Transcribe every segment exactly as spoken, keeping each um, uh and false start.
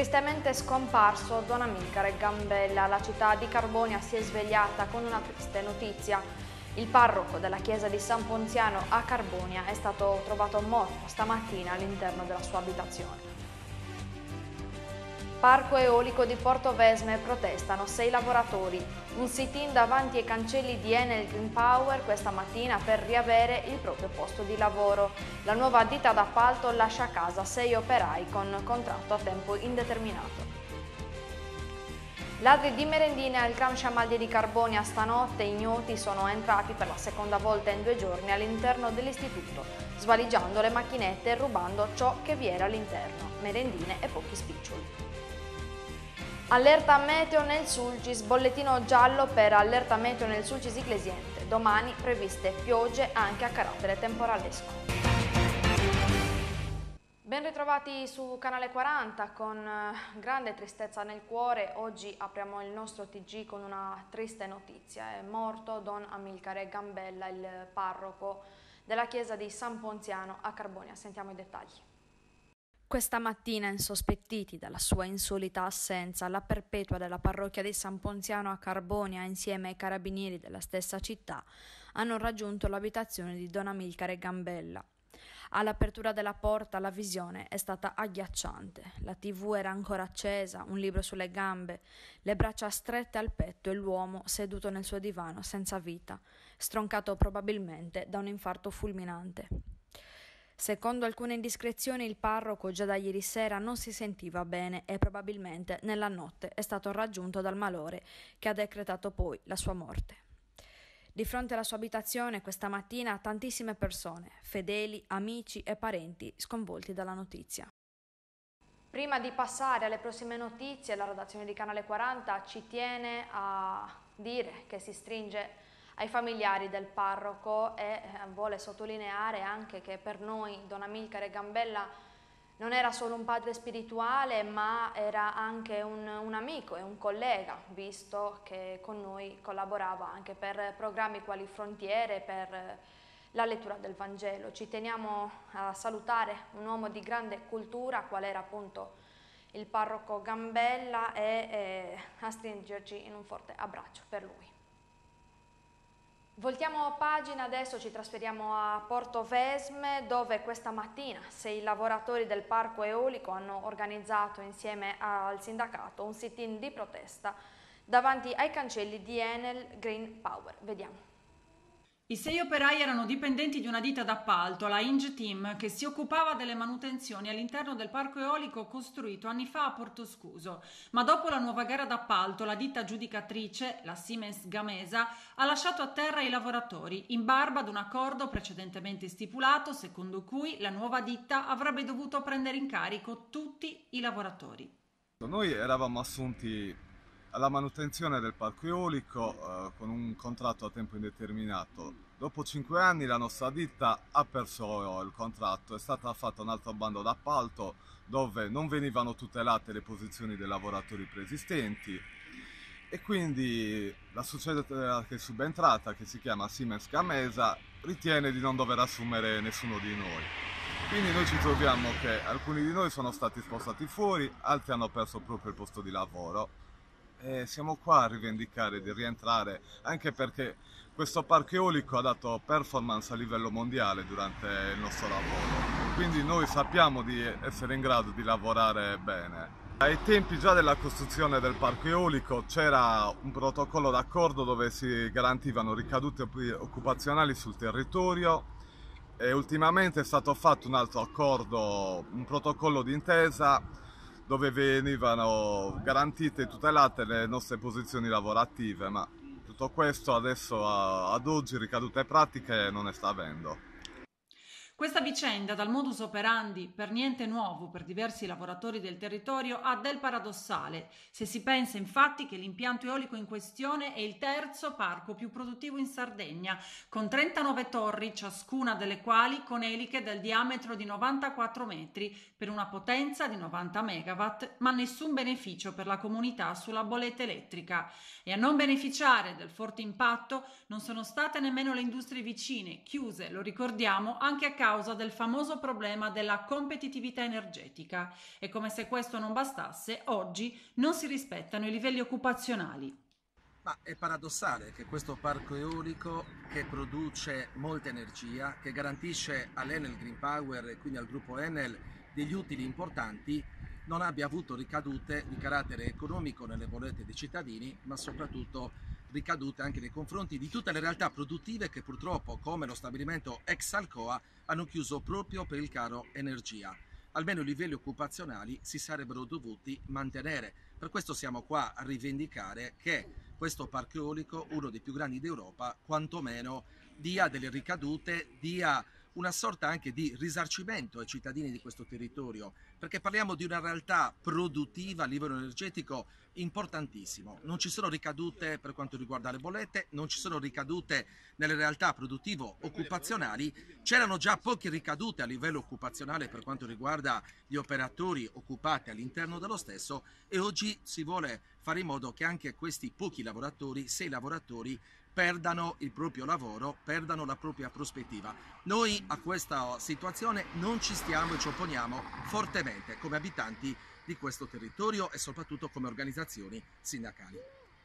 Tristemente scomparso Don Amilcare Gambella. La città di Carbonia si è svegliata con una triste notizia. Il parroco della chiesa di San Ponziano a Carbonia è stato trovato morto stamattina all'interno della sua abitazione. Parco eolico di Portovesme protestano sei lavoratori. Un sit-in davanti ai cancelli di Enel Green Power questa mattina per riavere il proprio posto di lavoro. La nuova ditta d'appalto lascia a casa sei operai con contratto a tempo indeterminato. Ladri di merendine al Gran Sciamaldi di Carbonia stanotte. Ignoti sono entrati per la seconda volta in due giorni all'interno dell'istituto, svaligiando le macchinette e rubando ciò che vi era all'interno, merendine e pochi spiccioli. Allerta meteo nel Sulcis, bollettino giallo per allerta meteo nel Sulcis Iglesiente. Domani previste piogge anche a carattere temporalesco. Ben ritrovati su Canale quaranta con grande tristezza nel cuore. Oggi apriamo il nostro T G con una triste notizia. È morto Don Amilcare Gambella, il parroco della chiesa di San Ponziano a Carbonia. Sentiamo i dettagli. Questa mattina, insospettiti dalla sua insolita assenza, la perpetua della parrocchia di San Ponziano a Carbonia, insieme ai carabinieri della stessa città, hanno raggiunto l'abitazione di Don Amilcare Gambella. All'apertura della porta la visione è stata agghiacciante. La tivù era ancora accesa, un libro sulle gambe, le braccia strette al petto e l'uomo seduto nel suo divano senza vita, stroncato probabilmente da un infarto fulminante. Secondo alcune indiscrezioni, il parroco già da ieri sera non si sentiva bene e probabilmente nella notte è stato raggiunto dal malore che ha decretato poi la sua morte. Di fronte alla sua abitazione questa mattina tantissime persone, fedeli, amici e parenti sconvolti dalla notizia. Prima di passare alle prossime notizie, la redazione di Canale quaranta ci tiene a dire che si stringe ai familiari del parroco e vuole sottolineare anche che per noi Don Amilcare Gambella non era solo un padre spirituale, ma era anche un, un amico e un collega, visto che con noi collaborava anche per programmi quali Frontiere, per la lettura del Vangelo. Ci teniamo a salutare un uomo di grande cultura, qual era appunto il parroco Gambella, e eh, a stringerci in un forte abbraccio per lui. Voltiamo pagina, adesso ci trasferiamo a Portovesme, dove questa mattina sei lavoratori del parco eolico hanno organizzato insieme al sindacato un sit-in di protesta davanti ai cancelli di Enel Green Power. Vediamo. I sei operai erano dipendenti di una ditta d'appalto, la Inge Team, che si occupava delle manutenzioni all'interno del parco eolico costruito anni fa a Portoscuso. Ma dopo la nuova gara d'appalto, la ditta aggiudicatrice, la Siemens Gamesa, ha lasciato a terra i lavoratori, in barba ad un accordo precedentemente stipulato, secondo cui la nuova ditta avrebbe dovuto prendere in carico tutti i lavoratori. Noi eravamo assunti alla manutenzione del parco eolico eh, con un contratto a tempo indeterminato. Dopo cinque anni la nostra ditta ha perso il contratto, è stata fatta un altro bando d'appalto dove non venivano tutelate le posizioni dei lavoratori preesistenti e quindi la società che è subentrata, che si chiama Siemens Gamesa, ritiene di non dover assumere nessuno di noi. Quindi noi ci troviamo che alcuni di noi sono stati spostati fuori, altri hanno perso proprio il posto di lavoro. E siamo qua a rivendicare di rientrare, anche perché questo parco eolico ha dato performance a livello mondiale durante il nostro lavoro, quindi noi sappiamo di essere in grado di lavorare bene. Ai tempi già della costruzione del parco eolico c'era un protocollo d'accordo dove si garantivano ricadute occupazionali sul territorio e ultimamente è stato fatto un altro accordo, un protocollo d'intesa dove venivano garantite e tutelate le nostre posizioni lavorative, ma tutto questo adesso ad oggi ricadute pratiche non ne sta avendo. Questa vicenda, dal modus operandi per niente nuovo per diversi lavoratori del territorio, ha del paradossale, se si pensa infatti che l'impianto eolico in questione è il terzo parco più produttivo in Sardegna, con trentanove torri, ciascuna delle quali con eliche del diametro di novantaquattro metri, per una potenza di novanta megawatt, ma nessun beneficio per la comunità sulla bolletta elettrica. E a non beneficiare del forte impatto non sono state nemmeno le industrie vicine, chiuse, lo ricordiamo, anche a causa del famoso problema della competitività energetica e, come se questo non bastasse, oggi non si rispettano i livelli occupazionali. Ma è paradossale che questo parco eolico, che produce molta energia, che garantisce all'Enel Green Power e quindi al gruppo Enel degli utili importanti, non abbia avuto ricadute di carattere economico nelle bollette dei cittadini, ma soprattutto ricadute anche nei confronti di tutte le realtà produttive che purtroppo, come lo stabilimento ex Alcoa, hanno chiuso proprio per il caro energia. Almeno i livelli occupazionali si sarebbero dovuti mantenere. Per questo siamo qua a rivendicare che questo parco eolico, uno dei più grandi d'Europa, quantomeno dia delle ricadute, dia una sorta anche di risarcimento ai cittadini di questo territorio, perché parliamo di una realtà produttiva a livello energetico importantissimo. Non ci sono ricadute per quanto riguarda le bollette, non ci sono ricadute nelle realtà produttivo-occupazionali, c'erano già poche ricadute a livello occupazionale per quanto riguarda gli operatori occupati all'interno dello stesso e oggi si vuole fare in modo che anche questi pochi lavoratori, sei lavoratori, perdano il proprio lavoro, perdano la propria prospettiva. Noi a questa situazione non ci stiamo e ci opponiamo fortemente come abitanti di questo territorio e soprattutto come organizzazioni sindacali.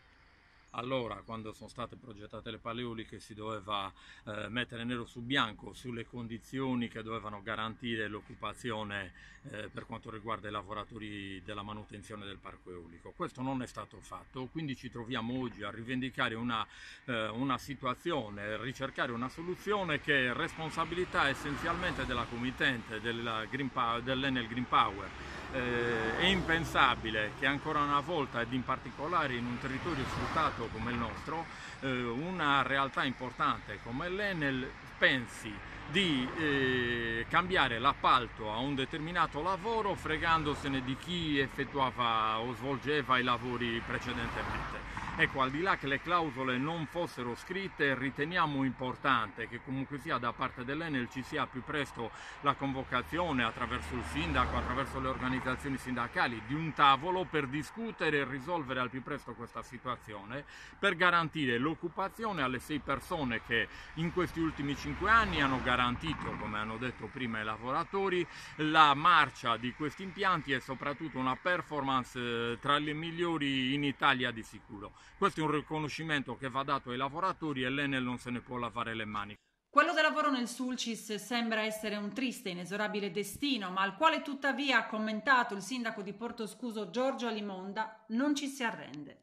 Allora, quando sono state progettate le pale eoliche si doveva eh, mettere nero su bianco sulle condizioni che dovevano garantire l'occupazione eh, per quanto riguarda i lavoratori della manutenzione del parco eolico. Questo non è stato fatto, quindi ci troviamo oggi a rivendicare una, eh, una situazione, ricercare una soluzione che è responsabilità essenzialmente della committente del Green Power, dell'Enel Green Power. Eh, è impensabile che ancora una volta ed in particolare in un territorio sfruttato come il nostro eh, una realtà importante come l'Enel pensi di eh, cambiare l'appalto a un determinato lavoro fregandosene di chi effettuava o svolgeva i lavori precedentemente. Ecco, al di là che le clausole non fossero scritte, riteniamo importante che comunque sia da parte dell'Enel ci sia più presto la convocazione attraverso il sindaco, attraverso le organizzazioni sindacali, di un tavolo per discutere e risolvere al più presto questa situazione, per garantire l'occupazione alle sei persone che in questi ultimi cinque anni hanno garantito, come hanno detto prima i lavoratori, la marcia di questi impianti e soprattutto una performance eh, tra le migliori in Italia di sicuro. Questo è un riconoscimento che va dato ai lavoratori e l'Enel non se ne può lavare le mani. Quello del lavoro nel Sulcis sembra essere un triste e inesorabile destino, ma al quale tuttavia ha commentato il sindaco di Portoscuso Giorgio Alimonda, non ci si arrende.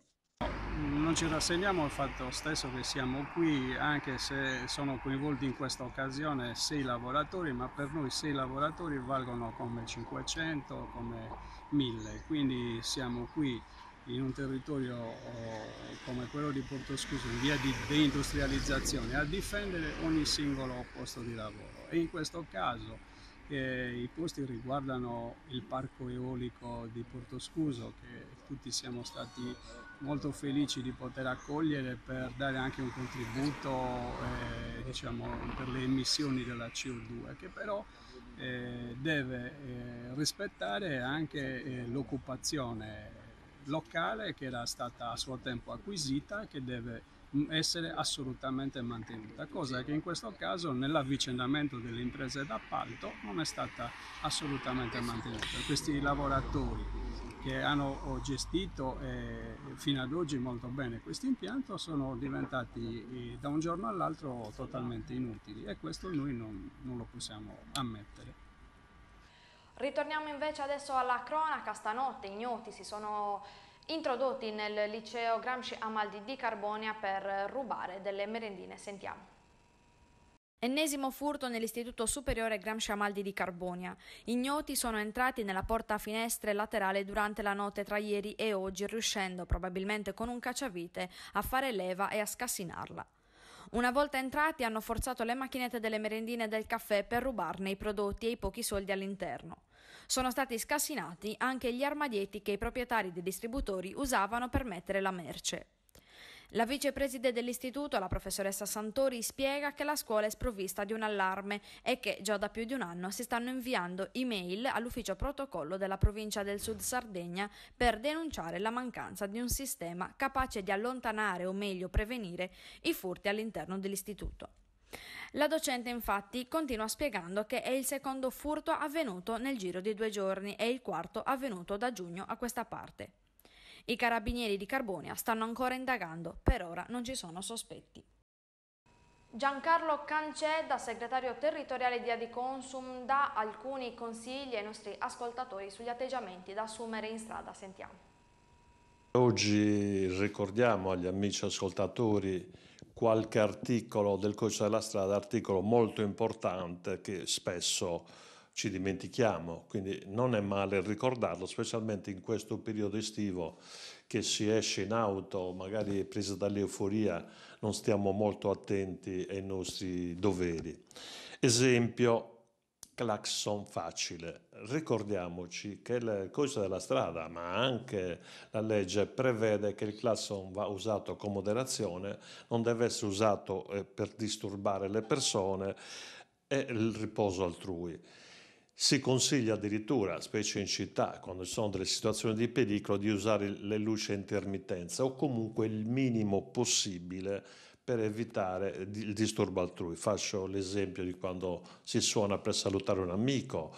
Non ci rassegniamo al fatto stesso che siamo qui, anche se sono coinvolti in questa occasione sei lavoratori, ma per noi sei lavoratori valgono come cinquecento, come mille, quindi siamo qui in un territorio come quello di Portoscuso in via di deindustrializzazione a difendere ogni singolo posto di lavoro e in questo caso eh, i posti riguardano il parco eolico di Portoscuso che tutti siamo stati molto felici di poter accogliere per dare anche un contributo eh, diciamo, per le emissioni della C O due che però eh, deve eh, rispettare anche eh, l'occupazione locale che era stata a suo tempo acquisita e che deve essere assolutamente mantenuta, cosa che in questo caso nell'avvicendamento delle imprese d'appalto non è stata assolutamente mantenuta. Questi lavoratori che hanno gestito eh, fino ad oggi molto bene questo impianto sono diventati eh, da un giorno all'altro totalmente inutili e questo noi non, non lo possiamo ammettere. Ritorniamo invece adesso alla cronaca. Stanotte ignoti si sono introdotti nel liceo Gramsci Amaldi di Carbonia per rubare delle merendine. Sentiamo. Ennesimo furto nell'istituto superiore Gramsci Amaldi di Carbonia. Ignoti sono entrati nella porta finestre laterale durante la notte tra ieri e oggi, riuscendo probabilmente con un cacciavite a fare leva e a scassinarla. Una volta entrati hanno forzato le macchinette delle merendine e del caffè per rubarne i prodotti e i pochi soldi all'interno. Sono stati scassinati anche gli armadietti che i proprietari dei distributori usavano per mettere la merce. La vicepreside dell'istituto, la professoressa Santori, spiega che la scuola è sprovvista di un allarme e che già da più di un anno si stanno inviando email all'ufficio protocollo della provincia del Sud Sardegna per denunciare la mancanza di un sistema capace di allontanare o meglio prevenire i furti all'interno dell'istituto. La docente infatti continua spiegando che è il secondo furto avvenuto nel giro di due giorni e il quarto avvenuto da giugno a questa parte. I carabinieri di Carbonia stanno ancora indagando, per ora non ci sono sospetti. Giancarlo Cancedda, segretario territoriale di Adiconsum, dà alcuni consigli ai nostri ascoltatori sugli atteggiamenti da assumere in strada. Sentiamo. Oggi ricordiamo agli amici ascoltatori qualche articolo del Codice della Strada, articolo molto importante che spesso ci dimentichiamo, quindi non è male ricordarlo, specialmente in questo periodo estivo che si esce in auto, magari presi dall'euforia, non stiamo molto attenti ai nostri doveri. Esempio, clacson facile. Ricordiamoci che il codice della strada, ma anche la legge, prevede che il clacson va usato con moderazione, non deve essere usato eh, per disturbare le persone e il riposo altrui. Si consiglia addirittura, specie in città, quando ci sono delle situazioni di pericolo, di usare le luci a intermittenza o comunque il minimo possibile per evitare il disturbo altrui. Faccio l'esempio di quando si suona per salutare un amico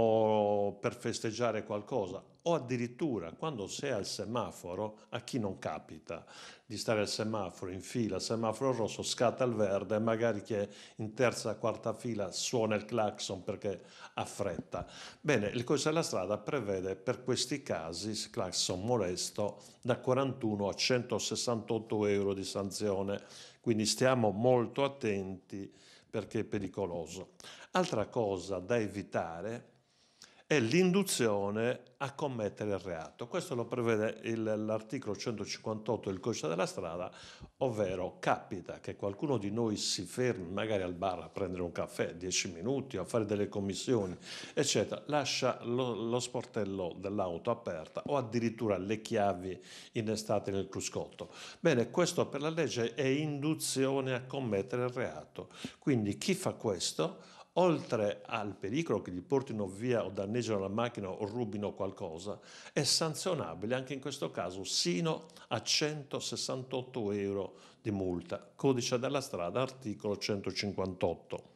o per festeggiare qualcosa, o addirittura quando si è al semaforo, a chi non capita di stare al semaforo in fila, semaforo rosso, scatta il verde e magari chi è in terza o quarta fila suona il clacson perché ha fretta. Bene, il codice della strada prevede per questi casi, clacson molesto, da quarantuno a centosessantotto euro di sanzione, quindi stiamo molto attenti perché è pericoloso. Altra cosa da evitare è l'induzione a commettere il reato. Questo lo prevede il, l'articolo centocinquantotto del Codice della Strada, ovvero capita che qualcuno di noi si fermi magari al bar a prendere un caffè, dieci minuti, a fare delle commissioni, eccetera, lascia lo, lo sportello dell'auto aperta o addirittura le chiavi innestate nel cruscotto. Bene, questo per la legge è induzione a commettere il reato. Quindi chi fa questo, oltre al pericolo che gli portino via o danneggino la macchina o rubino qualcosa, è sanzionabile anche in questo caso sino a centosessantotto euro di multa. Codice della strada, articolo centocinquantotto.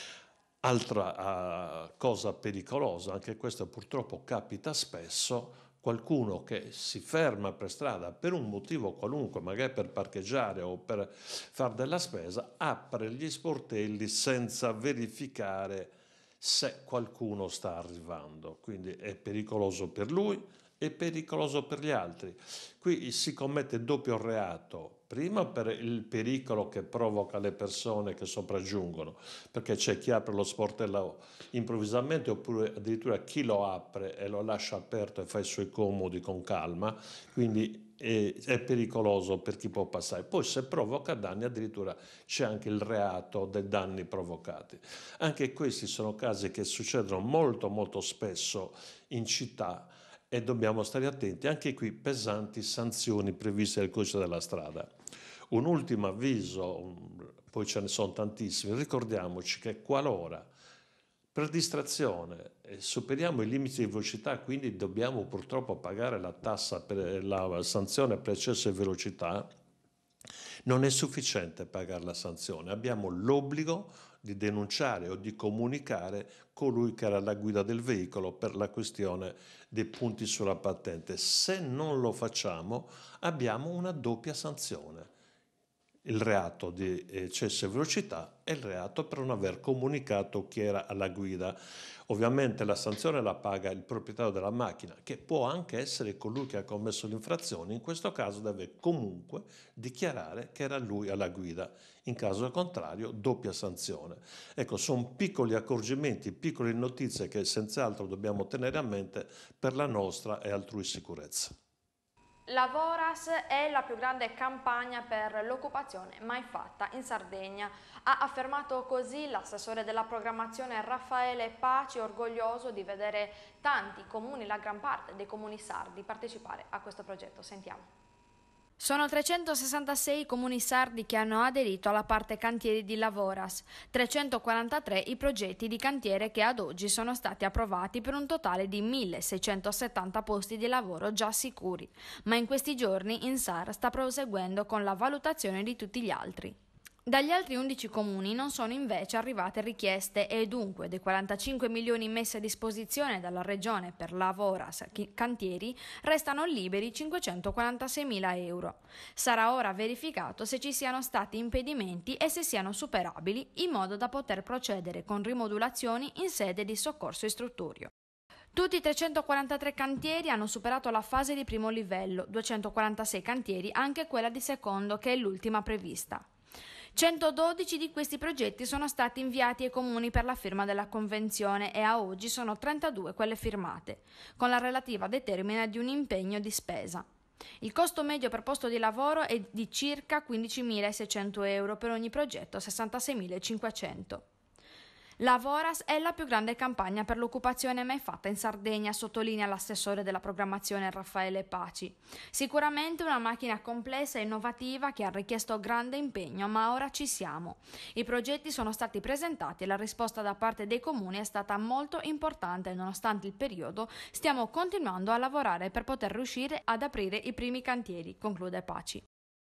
Altra uh, cosa pericolosa, anche questo purtroppo capita spesso, qualcuno che si ferma per strada per un motivo qualunque, magari per parcheggiare o per fare della spesa, apre gli sportelli senza verificare se qualcuno sta arrivando. Quindi è pericoloso per lui e pericoloso per gli altri. Qui si commette doppio reato. Prima per il pericolo che provoca le persone che sopraggiungono, perché c'è chi apre lo sportello improvvisamente oppure addirittura chi lo apre e lo lascia aperto e fa i suoi comodi con calma, quindi è, è pericoloso per chi può passare. Poi se provoca danni addirittura c'è anche il reato dei danni provocati. Anche questi sono casi che succedono molto molto spesso in città e dobbiamo stare attenti. Anche qui pesanti sanzioni previste nel codice della strada. Un ultimo avviso, poi ce ne sono tantissimi, ricordiamoci che qualora per distrazione superiamo i limiti di velocità, quindi dobbiamo purtroppo pagare la tassa per la sanzione per eccesso di velocità, non è sufficiente pagare la sanzione, abbiamo l'obbligo di denunciare o di comunicare colui che era alla guida del veicolo per la questione dei punti sulla patente. Se non lo facciamo abbiamo una doppia sanzione. Il reato di eccesso di velocità e il reato per non aver comunicato chi era alla guida. Ovviamente la sanzione la paga il proprietario della macchina, che può anche essere colui che ha commesso l'infrazione, in questo caso deve comunque dichiarare che era lui alla guida, in caso contrario doppia sanzione. Ecco, sono piccoli accorgimenti, piccole notizie che senz'altro dobbiamo tenere a mente per la nostra e altrui sicurezza. Lavoras è la più grande campagna per l'occupazione mai fatta in Sardegna. Ha affermato così l'assessore della programmazione Raffaele Paci, orgoglioso di vedere tanti comuni, la gran parte dei comuni sardi, partecipare a questo progetto. Sentiamo. Sono trecentosessantasei i comuni sardi che hanno aderito alla parte cantieri di Lavoras, trecentoquarantatré i progetti di cantiere che ad oggi sono stati approvati per un totale di milleseicentosettanta posti di lavoro già sicuri, ma in questi giorni in S A R sta proseguendo con la valutazione di tutti gli altri. Dagli altri undici comuni non sono invece arrivate richieste e dunque dei quarantacinque milioni messi a disposizione dalla Regione per Lavoras Cantieri restano liberi cinquecentoquarantaseimila euro. Sarà ora verificato se ci siano stati impedimenti e se siano superabili in modo da poter procedere con rimodulazioni in sede di soccorso istruttorio. Tutti i trecentoquarantatré cantieri hanno superato la fase di primo livello, duecentoquarantasei cantieri anche quella di secondo che è l'ultima prevista. centododici di questi progetti sono stati inviati ai comuni per la firma della convenzione e a oggi sono trentadue quelle firmate, con la relativa determina di un impegno di spesa. Il costo medio per posto di lavoro è di circa quindicimilaseicento euro per ogni progetto, sessantaseimilacinquecento. Lavoras è la più grande campagna per l'occupazione mai fatta in Sardegna, sottolinea l'assessore della programmazione Raffaele Paci. Sicuramente una macchina complessa e innovativa che ha richiesto grande impegno, ma ora ci siamo. I progetti sono stati presentati e la risposta da parte dei comuni è stata molto importante e nonostante il periodo stiamo continuando a lavorare per poter riuscire ad aprire i primi cantieri, conclude Paci.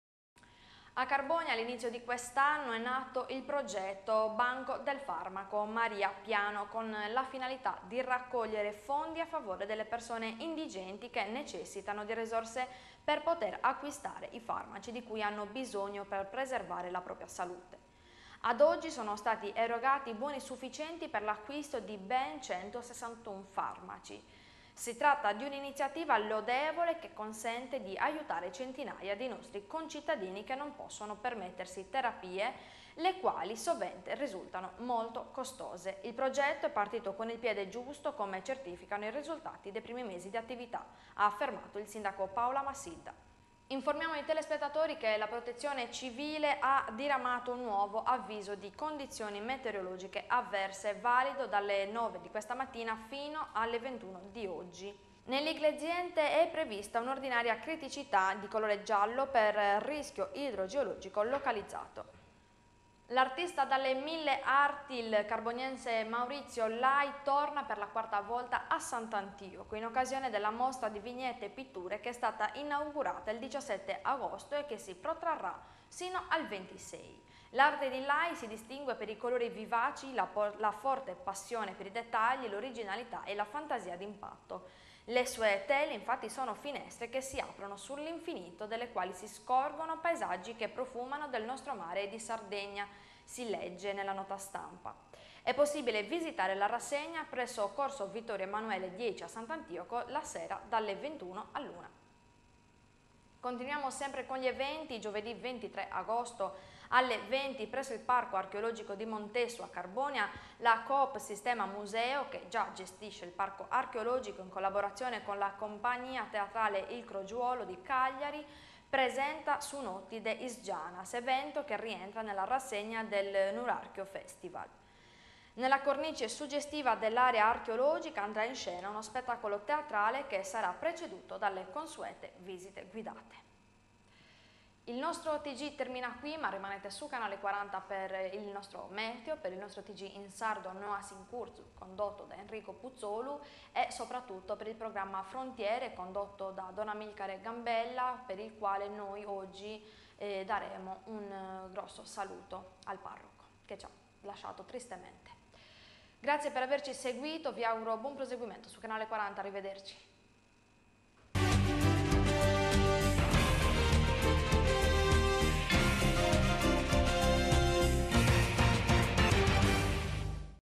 A Carbonia all'inizio di quest'anno è nato il progetto Banco del Farmaco Maria Piano con la finalità di raccogliere fondi a favore delle persone indigenti che necessitano di risorse per poter acquistare i farmaci di cui hanno bisogno per preservare la propria salute. Ad oggi sono stati erogati buoni sufficienti per l'acquisto di ben centosessantuno farmaci. Si tratta di un'iniziativa lodevole che consente di aiutare centinaia di nostri concittadini che non possono permettersi terapie, le quali sovente risultano molto costose. Il progetto è partito con il piede giusto, come certificano i risultati dei primi mesi di attività, ha affermato il sindaco Paola Massidda. Informiamo i telespettatori che la Protezione Civile ha diramato un nuovo avviso di condizioni meteorologiche avverse valido dalle nove di questa mattina fino alle ventuno di oggi. Nell'Iglesiente è prevista un'ordinaria criticità di colore giallo per rischio idrogeologico localizzato. L'artista dalle mille arti, il carboniense Maurizio Lai, torna per la quarta volta a Sant'Antioco in occasione della mostra di vignette e pitture che è stata inaugurata il diciassette agosto e che si protrarrà sino al ventisei. L'arte di Lai si distingue per i colori vivaci, la, la forte passione per i dettagli, l'originalità e la fantasia d'impatto. Le sue tele infatti sono finestre che si aprono sull'infinito, delle quali si scorgono paesaggi che profumano del nostro mare e di Sardegna, si legge nella nota stampa. È possibile visitare la rassegna presso Corso Vittorio Emanuele dieci a Sant'Antioco la sera dalle ventuno all'una. Continuiamo sempre con gli eventi. Giovedì ventitré agosto alle venti presso il Parco Archeologico di Montesso a Carbonia, la Coop Sistema Museo, che già gestisce il Parco Archeologico in collaborazione con la compagnia teatrale Il Crogiuolo di Cagliari, presenta Su Notti de Isgianas, evento che rientra nella rassegna del Nurarchio Festival. Nella cornice suggestiva dell'area archeologica andrà in scena uno spettacolo teatrale che sarà preceduto dalle consuete visite guidate. Il nostro T G termina qui, ma rimanete su Canale quaranta per il nostro meteo, per il nostro T G in sardo Noas in Curzu, condotto da Enrico Puzzolu, e soprattutto per il programma Frontiere, condotto da Don Amilcare Gambella, per il quale noi oggi eh, daremo un eh, grosso saluto al parroco, che ci ha lasciato tristemente. Grazie per averci seguito, vi auguro buon proseguimento su Canale quaranta, arrivederci.